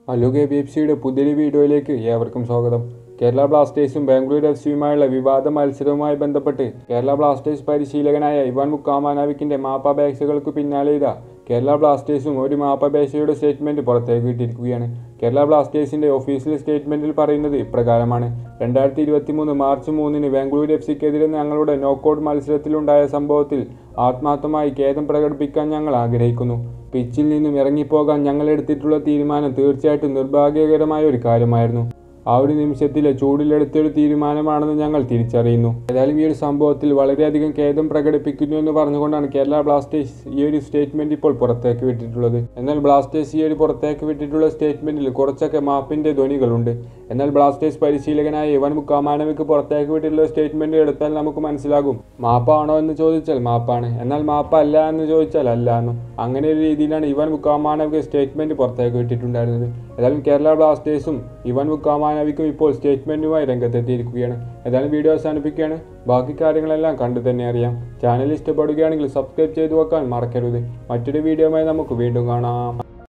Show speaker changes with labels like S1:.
S1: Hello KBFCയുടെ പുതിയൊരു വീഡിയോയിലേക്ക് ഏവർക്കും സ്വാഗതം. കേരള ബ്ലാസ്റ്റേഴ്സും ബാംഗ്ലൂർ FC-യുമായുള്ള വിവാദ മത്സരവുമായി ബന്ധപ്പെട്ട് കേരള ബ്ലാസ്റ്റേഴ്സ് പരിശീലകനായ ഇവാൻ വുക്കാമാനോവിക്കിന്റെ മാപ്പപേക്ഷകൾക്ക് പിന്നാലെ കേരള ബ്ലാസ്റ്റേഴ്സും ഒരു മാപ്പപേക്ഷയുടെ സ്റ്റേറ്റ്മെന്റ് പുറത്തേക്ക് വിട്ടിരിക്കുകയാണ്. കേരള ബ്ലാസ്റ്റേഴ്സിന്റെ ഒഫീഷ്യൽ സ്റ്റേറ്റ്മെന്റിൽ പറയുന്നത് ഇപ്രകാരമാണ്. 2023 മാർച്ച് 3 ബാംഗ്ലൂർ FCക്കെതിരെ ഞങ്ങളുടെ നോക്കൌട്ട് മത്സരത്തിലുണ്ടായ സംഭവത്തിൽ ആത്മാർത്ഥമായി ഖേദം പ്രകടിപ്പിക്കാൻ ഞങ്ങൾ ആഗ്രഹിക്കുന്നു. പിച്ചിൽ നിന്നും ഇറങ്ങിപ്പോകാൻ ഞങ്ങൾ എടുത്തിട്ടുള്ള തീരുമാനം തീർച്ചയായിട്ടും നിർഭാഗ്യകരമായ ഒരു കാര്യമായിരുന്നു. ആ ഒരു നിമിഷത്തിലെ ചൂടിലെടുത്തൊരു തീരുമാനമാണെന്ന് ഞങ്ങൾ തിരിച്ചറിയുന്നു. ഏതായാലും ഈ ഒരു സംഭവത്തിൽ വളരെയധികം ഖേദം പ്രകടിപ്പിക്കുന്നു എന്ന് പറഞ്ഞുകൊണ്ടാണ് കേരള ബ്ലാസ്റ്റേഴ്സ് ഈ ഒരു സ്റ്റേറ്റ്മെന്റ് ഇപ്പോൾ പുറത്തേക്ക് വിട്ടിട്ടുള്ളത്. എന്നാൽ ബ്ലാസ്റ്റേഴ്സ് ഈ ഒരു പുറത്തേക്ക് വിട്ടിട്ടുള്ള സ്റ്റേറ്റ്മെന്റിൽ കുറച്ചൊക്കെ മാപ്പിന്റെ ധ്വനികളുണ്ട്. എന്നാൽ ബ്ലാസ്റ്റേഴ്സ് പരിശീലകനായ ഇവാൻ വുക്കാമാനോവിക്ക് പുറത്തേക്ക് വിട്ടിട്ടുള്ള സ്റ്റേറ്റ്മെന്റ് എടുത്താൽ നമുക്ക് മനസ്സിലാകും, മാപ്പാണോ എന്ന് ചോദിച്ചാൽ മാപ്പാണ്, എന്നാൽ മാപ്പല്ല എന്ന് ചോദിച്ചാൽ അല്ല എന്നും. അങ്ങനെ ഒരു രീതിയിലാണ് ഇവാൻ വുക്കാമാനോവിക്ക് സ്റ്റേറ്റ്മെന്റ് പുറത്തേക്ക് വിട്ടിട്ടുണ്ടായിരുന്നത്. ഏതായാലും കേരള ബ്ലാസ്റ്റേഴ്സും ഇവാൻ വുക്കാമാനോവിക്കും ഇപ്പോൾ സ്റ്റേറ്റ്മെന്റുമായി രംഗത്തെത്തിയിരിക്കുകയാണ്. ഏതായാലും വീഡിയോ അവസാനിപ്പിക്കുകയാണ്. ബാക്കി കാര്യങ്ങളെല്ലാം കണ്ടു തന്നെ അറിയാം. ചാനൽ ഇഷ്ടപ്പെടുകയാണെങ്കിൽ സബ്സ്ക്രൈബ് ചെയ്തു വെക്കാൻ മറക്കരുത്. മറ്റൊരു വീഡിയോയുമായി നമുക്ക് വീണ്ടും കാണാം.